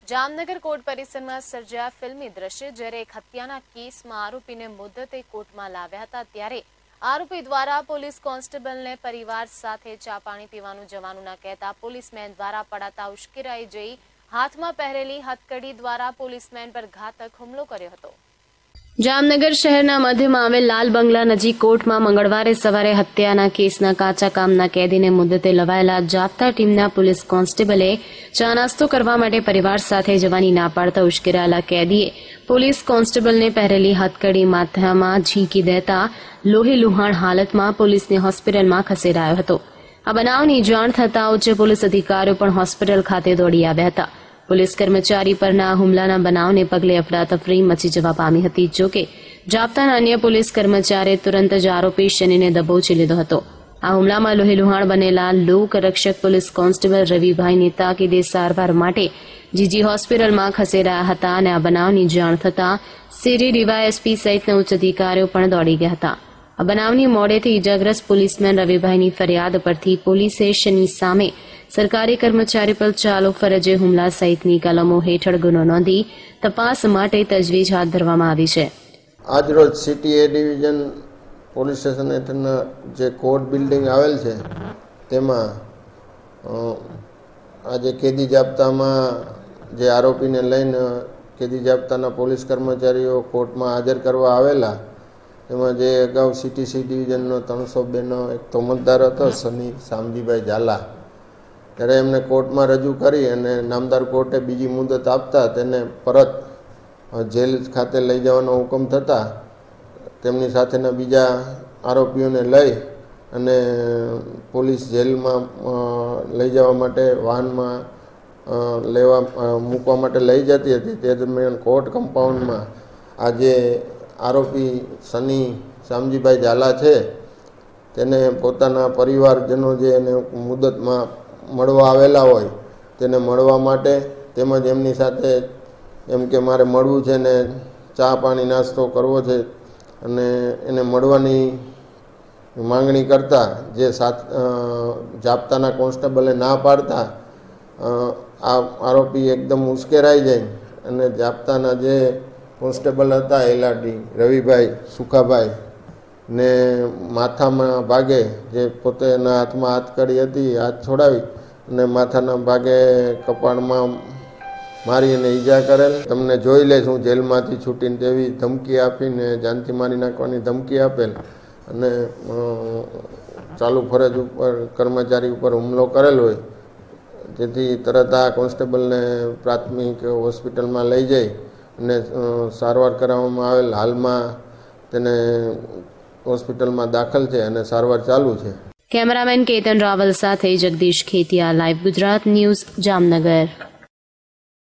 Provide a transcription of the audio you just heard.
Jamnagar court પરિસરમાં સર્જાયા ફિલ્મી દ્રશ્ય જ્યારે એક હત્યાના કેસમાં આરોપીને મુદ્દતે કોર્ટમાં લાવ્યા હતા ત્યારે આરોપી દ્વારા પોલીસ કોન્સ્ટેબલને પરિવાર સાથે ચા પાણી પીવાનું જવાનું ન કહેતા પોલીસમેન દ્વારા પડાતા ઉશ્કેરાઈ જઈ હાથમાં પહેરેલી હથકડી દ્વારા પોલીસમેન પર ઘાતક હુમલો કર્યો હતો। જામનગર શહેરના મધ્યમાં આવેલ લાલ બંગલા નજીક કોર્ટમાં મંગળવારે સવારે હત્યાના કેસના કાચા કામના કેદીને મુદ્દતે લવાયેલા જાપ્તા ટીમના પોલીસ કોન્સ્ટેબલે ચા નાસ્તો કરવા માટે પરિવાર સાથે જવાની ના પાડતા ઉશ્કેરાયેલા કેદીએ પોલીસ કોન્સ્ટેબલને પહેરેલી હથકડી માથામાં ઝીંકી દેતા લોહી લુહાણ હાલતમાં પોલીસને હોસ્પિટલમાં ખસેડાયો હતો। આ બનાવની જાણ થતાં ઉચ્ચ પોલીસ અધિકારીઓ પણ હોસ્પિટલ ખાતે દોડી આવ્યા હતા। પોલીસ કર્મચારી પરના હુમલાના બનાવને પગલે અફરાતફરી મચી જવા પામી હતી। જોકે જાપ્તાના અન્ય પોલીસ કર્મચારીએ તુરંત જ આરોપી શનિને દબોચી લીધો હતો। આ હુમલામાં લોહીલુહાણ બનેલા લોકરક્ષક પોલીસ કોન્સ્ટેબલ રવિભાઈને તાકીદે સારવાર માટે જીજી હોસ્પિટલમાં ખસેડાયા હતા અને આ બનાવની જાણ થતાં સિટી ડીવાયએસપી સહિતના ઉચ્ચ અધિકારીઓ પણ દોડી ગયા હતા। આ બનાવની મોડેથી ઇજાગ્રસ્ત પોલીસમેન રવિભાઈની ફરિયાદ પરથી પોલીસે શનિ સામે સરકારી કર્મચારી પર ચાલુ ફરજે હુમલા સહિતની કલમો હેઠળ ગુનો નોંધી તપાસ માટે તજવીજ હાથ ધરવામાં આવી છે। આજરોજ city A division police station હેઠળના જે કોર્ટ બિલ્ડિંગ આવેલ છે તેમાં આજે કેદી જાપ્તામાં જે આરોપીને લઈને કેદી જાપ્તાના પોલીસ કર્મચારીઓ કોર્ટમાં હાજર કરવા આવેલા તેમાં જે અગાઉ સિટી સી ડિવિઝનનો 302નો એક તોમતદાર હતો સની શામજીભાઈ ઝાલા, ત્યારે એમને કોર્ટમાં રજૂ કરી અને નામદાર કોર્ટે બીજી મુદત આપતા તેને પરત જેલ ખાતે લઈ જવાનો હુકમ થતાં તેમની સાથેના બીજા આરોપીઓને લઈ અને પોલીસ જેલમાં લઈ જવા માટે વાહનમાં મૂકવા માટે લઈ જતી હતી। તે દરમિયાન કોર્ટ કમ્પાઉન્ડમાં આજે આરોપી સની શામજીભાઈ ઝાલા છે તેને પોતાના પરિવારજનો જે એને મુદતમાં મળવા આવેલા હોય તેને મળવા માટે તેમજ એમની સાથે એમ કે મારે મળવું છે ને ચા પાણી નાસ્તો કરવો છે અને એને મળવાની માંગણી કરતા જે જાપ્તાના કોન્સ્ટેબલે ના પાડતા આ આરોપી એકદમ ઉશ્કેરાઈ જાય અને જાપ્તાના જે કોન્સ્ટેબલ હતા એલઆરડી રવિભાઈ સુખાભાઈ ને માથામાં ભાગે જે પોતે એના હાથમાં હાથકડી હતી હાથ છોડાવી અને માથાના ભાગે કપાળમાં મારી અને ઈજા કરેલ। તમને જોઈ લઈશ હું જેલમાંથી છૂટીને તેવી ધમકી આપીને જાનથી મારી નાખવાની ધમકી આપેલ અને ચાલુ ફરજ ઉપર કર્મચારી ઉપર હુમલો કરેલ હોય, જેથી તરત આ કોન્સ્ટેબલને પ્રાથમિક હોસ્પિટલમાં લઈ જઈ અને સારવાર કરાવવામાં આવેલ। હાલમાં તેને હોસ્પિટલમાં દાખલ છે અને સારવાર ચાલુ છે। કેમેરામેન કેતન રાવલ સાથે જગદીશ ખેતિયા, લાઈવ ગુજરાત ન્યૂઝ, જામનગર।